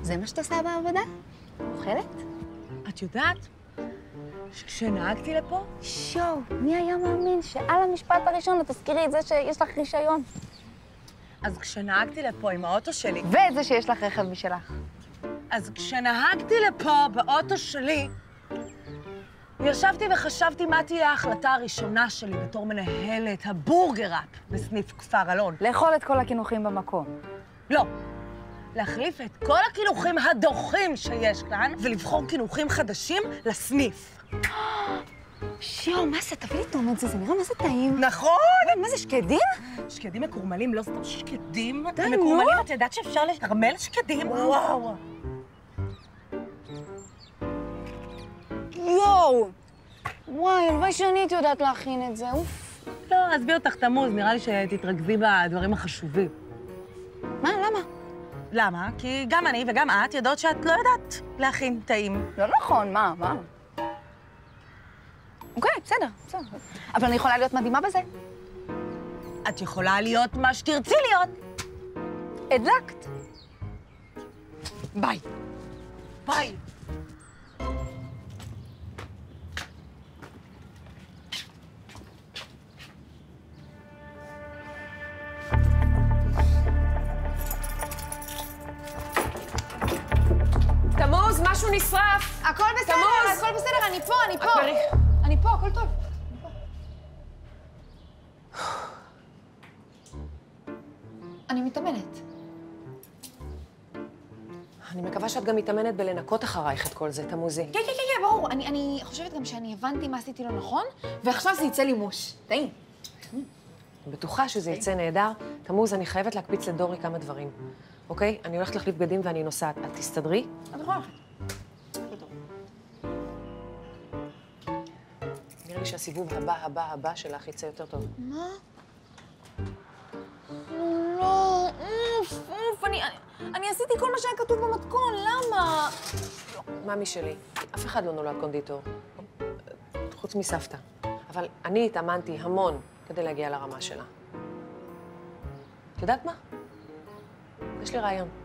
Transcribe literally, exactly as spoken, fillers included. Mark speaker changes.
Speaker 1: זה מה שאת עושה בעבודה? אוכלת?
Speaker 2: את יודעת שכשנהגתי לפה...
Speaker 1: שואו, מי היה מאמין שעל המשפט הראשון את תזכירי את זה שיש לך רישיון?
Speaker 2: אז כשנהגתי לפה עם האוטו שלי...
Speaker 1: ואת זה שיש לך רכב משלך.
Speaker 2: אז כשנהגתי לפה באוטו שלי, ישבתי וחשבתי מה תהיה ההחלטה הראשונה שלי בתור מנהלת הבורגראפ בסניף כפר אלון.
Speaker 1: לאכול את כל הקינוחים במקום.
Speaker 2: לא. להחליף את כל הקינוחים הדוחים שיש כאן, ולבחור קינוחים חדשים לסניף.
Speaker 1: שיו, מה זה? תביא לי טעום את זה, זה נראה מה זה טעים.
Speaker 2: נכון!
Speaker 1: מה זה, שקדים?
Speaker 2: שקדים מקורמלים, לא סתם שקדים.
Speaker 1: די, נו.
Speaker 2: מקורמלים, את יודעת שאפשר לקרמל שקדים? וואו.
Speaker 1: יואו! וואי, הלוואי שאני הייתי יודעת להכין את זה, אוף.
Speaker 2: לא, עזבי אותך תמוז, נראה לי שתתרכזי בדברים החשובים.
Speaker 1: מה, למה?
Speaker 2: למה? כי גם אני וגם את יודעות שאת לא יודעת להכין טעים.
Speaker 1: לא נכון, מה, מה? אוקיי, בסדר, בסדר. אבל אני יכולה להיות מדהימה בזה.
Speaker 2: את יכולה להיות מה שתרצי להיות.
Speaker 1: הדלקת.
Speaker 2: ביי. ביי.
Speaker 3: תמוז, משהו נשרף.
Speaker 1: הכל בסדר,
Speaker 3: תמוז.
Speaker 1: הכל בסדר, אני פה, אני פה.
Speaker 3: אקברי.
Speaker 1: אני פה, הכל טוב. אני מתאמנת.
Speaker 3: אני מקווה שאת גם מתאמנת בלנקות אחרייך את כל זה, תמוזי.
Speaker 1: כן, כן, כן, כן, ברור. אני, אני חושבת גם שאני הבנתי מה עשיתי לא נכון, ועכשיו זה יצא לי מוש. טעים.
Speaker 3: אני בטוחה שזה יצא נהדר. תמוז, אני חייבת להקפיץ לדורי כמה דברים, אוקיי? אני הולכת להחליף בגדים ואני נוסעת. את תסתדרי?
Speaker 1: את יכולה ללכת.
Speaker 3: נראה לי שהסיבוב הבא, הבא, הבא שלך יצא יותר טוב.
Speaker 1: מה? לא, אוף, אוף, אני, אני, אני עשיתי כל מה שהיה כתוב במתכון, למה?
Speaker 3: מאמי שלי, אף אחד לא נולד קונדיטור, חוץ מסבתא. אבל אני התאמנתי המון כדי להגיע לרמה שלה. את יודעת מה? יש לי רעיון.